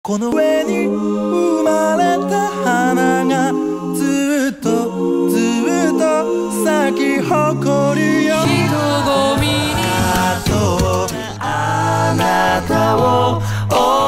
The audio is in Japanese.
この上に生まれた花がずっとずっと咲き誇るよ。人混みにあなたを